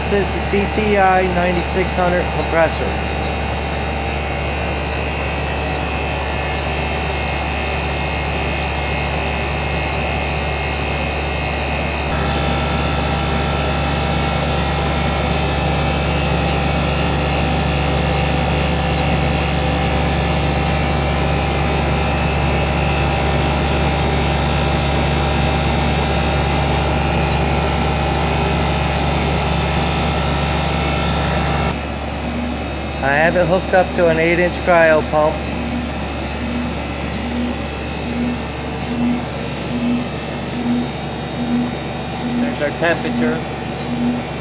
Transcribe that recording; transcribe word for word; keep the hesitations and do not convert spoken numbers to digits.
This is the C T I ninety-six hundred compressor. I have it hooked up to an eight inch cryo pump. There's our temperature.